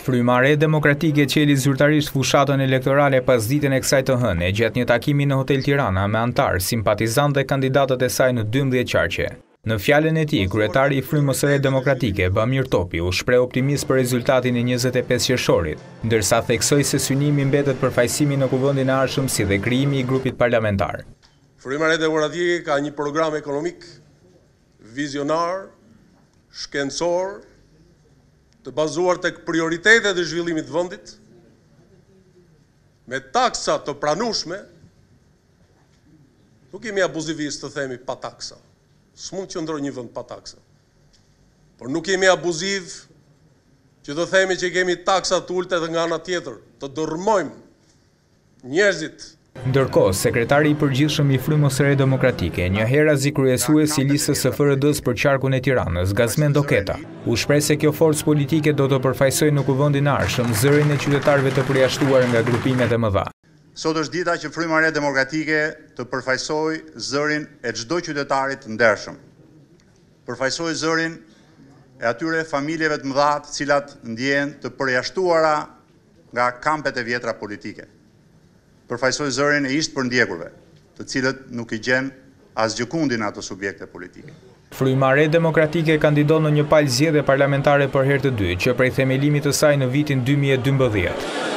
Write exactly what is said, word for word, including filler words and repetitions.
Fryma Re Demokratike qeli zyrtarisht fushatën elektorale pas ditën e kësaj të hënë gjatë një takimi në Hotel Tirana me antar, simpatizantë dhe kandidatët e saj në dymbëdhjetë qarqe. Në fjalën e tij, kryetari i Frymës së Re Demokratike, Bamir Topi, u shpreh optimist për rezultatin e njëzet e pesë qershorit, ndërsa theksoi se synimi mbetet për fajësimin në kuvendin e ardhshëm si dhe krijimi i grupit parlamentar. Fryma Re Demokratike ka një program ekonomik vizionar, shkencor, të bazuar tek prioritetet e zhvillimit të vendit, me taksa të pranueshme. Nuk jemi abuzivistë të themi pa taksa. S'mund të qëndrojë një vend pa taksa. Por nuk jemi abuziv që të themi që kemi taksa të ulta edhe nga ana tjetër, të dërmojmë njerëzit. Ndërkohë, sekretari i përgjithshëm i Frymës së Re Demokratike, njëherë kryesues i listës së F R D-s për qarkun e Tiranës, Gazmend Doketa, u shpreh se kjo forcë politike do të përfaqësojë në kuvendin e ardhshëm zërin e qytetarëve të përjashtuar nga grupimet e mëdha. Sot është dita që Fryma Re Demokratike të përfaqësojë zërin e çdo qytetarit të ndershëm. Përfaqësojë zërin e atyre familjeve të mëdha të cilat ndjehen të përjashtuara nga kampet e vjetra politike. Përfaqësoj zërin e ish përndjekurve, të cilët nuk i gjen as gjëkundin ato subjekte politike. Fryma Re Demokratike kandidon në një palë zgjedhje parlamentare për herë të dytë, që prej themelimit të saj në vitin dy mijë e dymbëdhjetë.